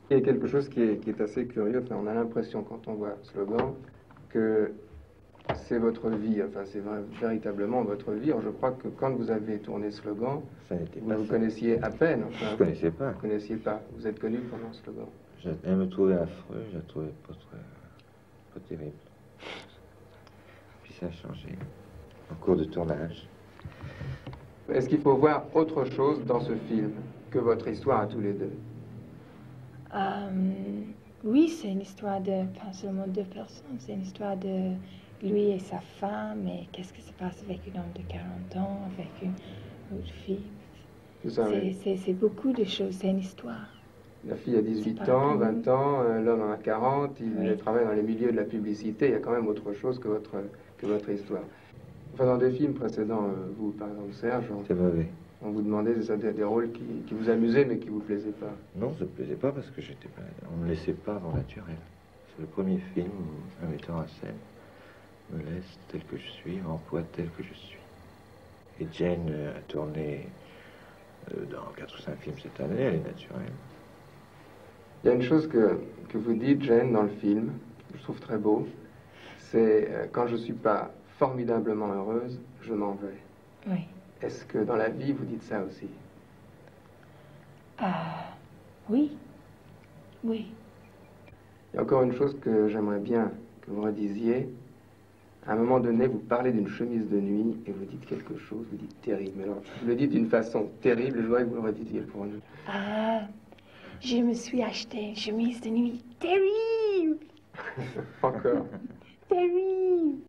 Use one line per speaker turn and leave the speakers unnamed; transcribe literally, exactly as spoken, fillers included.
Il y a quelque chose qui est, qui est assez curieux. Enfin, on a l'impression, quand on voit Slogan, que c'est votre vie. Enfin, c'est vrai, véritablement votre vie. Alors, je crois que quand vous avez tourné Slogan,
Ça n'était
vous
pas
vous
ça.
connaissiez à peine. Enfin,
Je ne connaissais pas.
Vous ne connaissiez pas. Vous êtes connu pendant Slogan.
Je- Elle me trouvait affreux, je la trouvais pas très, pas terrible. Puis ça a changé en cours de tournage.
Est-ce qu'il faut voir autre chose dans ce film que votre histoire à tous les deux?
Euh, oui, c'est une histoire de pas seulement deux personnes, c'est une histoire de lui et sa femme, et qu'est-ce qui se passe avec un homme de quarante ans, avec une autre fille.
C'est ça,
C'est-
oui.
C'est c'est beaucoup de choses, c'est une histoire.
La fille a dix-huit
C'est pas
ans,
comme-
vingt ans, euh, l'homme en a quarante, il
Oui.
travaille dans les milieux de la publicité, il y a quand même autre chose que votre, que votre histoire. Enfin, dans des films précédents, euh, vous, par exemple, Serge, on,
C'est mauvais.
on vous demandait des, des, des rôles qui, qui vous amusaient mais qui vous plaisaient pas.
Non, ça ne me plaisait pas parce que j'étais pas... on ne me laissait pas avant naturel. C'est le premier film où un metteur en scène me laisse tel que je suis, m'emploie tel que je suis. Et Jane euh, a tourné euh, dans quatre ou cinq films cette année, elle est naturelle.
Il y a une chose que, que vous dites, Jane, dans le film, que je trouve très beau, c'est euh, quand je suis pas formidablement heureuse, je m'en vais.
Oui.
Est-ce que dans la vie, vous dites ça aussi?
Ah, oui. Oui.
Il y a encore une chose que j'aimerais bien que vous redisiez. À un moment donné, vous parlez d'une chemise de nuit et vous dites quelque chose, vous dites terrible. Mais alors, vous le dites d'une façon terrible, je voudrais que vous le redisiez pour nous.
Ah, je me suis acheté une chemise de nuit terrible,
Encore.
terrible.